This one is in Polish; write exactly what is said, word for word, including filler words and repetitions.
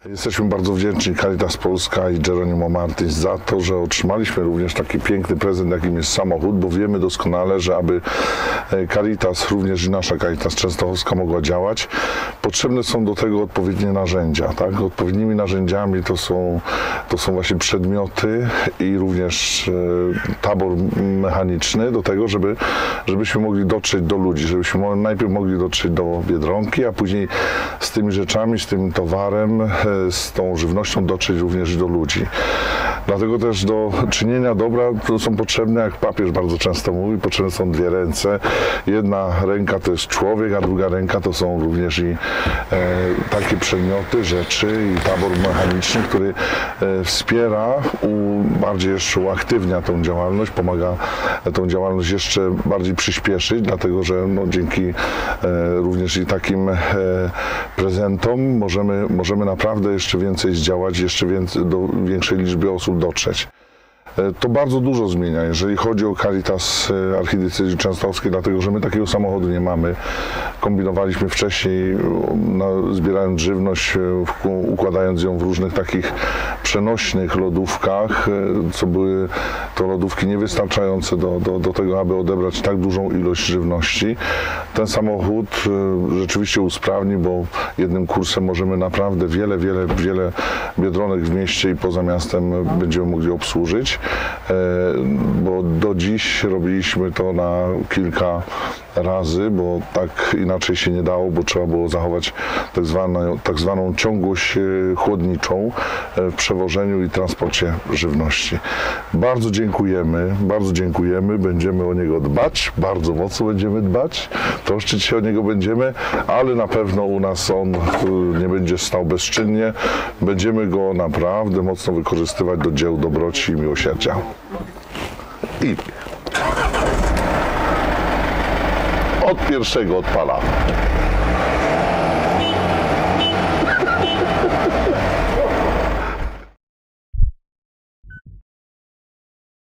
Jesteśmy bardzo wdzięczni Caritas Polska i Geronimo Martins za to, że otrzymaliśmy również taki piękny prezent, jakim jest samochód, bo wiemy doskonale, że aby Caritas, również i nasza Caritas Częstochowska mogła działać, potrzebne są do tego odpowiednie narzędzia. Tak? Odpowiednimi narzędziami to są, to są właśnie przedmioty i również tabor mechaniczny do tego, żeby, żebyśmy mogli dotrzeć do ludzi, żebyśmy najpierw mogli dotrzeć do Biedronki, a później z tymi rzeczami, z tym towarem, z tą żywnością dotrzeć również do ludzi. Dlatego też do czynienia dobra to są potrzebne, jak papież bardzo często mówi, potrzebne są dwie ręce. Jedna ręka to jest człowiek, a druga ręka to są również i e, takie przedmioty, rzeczy i tabor mechaniczny, który e, wspiera, u, bardziej jeszcze uaktywnia tą działalność, pomaga tą działalność jeszcze bardziej przyspieszyć, dlatego że no, dzięki e, również i takim e, prezentom możemy, możemy naprawdę jeszcze więcej zdziałać, jeszcze więcej, do większej liczby osób dotrzeć. To bardzo dużo zmienia, jeżeli chodzi o Caritas Archidiecezji Częstochowskiej, dlatego że my takiego samochodu nie mamy. Kombinowaliśmy wcześniej, no, zbierając żywność, układając ją w różnych takich przenośnych lodówkach, co były to lodówki niewystarczające do, do, do tego, aby odebrać tak dużą ilość żywności. Ten samochód rzeczywiście usprawni, bo jednym kursem możemy naprawdę wiele, wiele, wiele biedronek w mieście i poza miastem będziemy mogli obsłużyć. Bo do dziś robiliśmy to na kilka razy, bo tak inaczej się nie dało, bo trzeba było zachować tak zwaną, tak zwaną ciągłość chłodniczą w przewożeniu i transporcie żywności. Bardzo dziękujemy, bardzo dziękujemy, będziemy o niego dbać, bardzo mocno będziemy dbać, troszczyć się o niego będziemy, ale na pewno u nas on nie będzie stał bezczynnie, będziemy go naprawdę mocno wykorzystywać do dzieł dobroci i miłosierdzia. I od pierwszego odpalamy.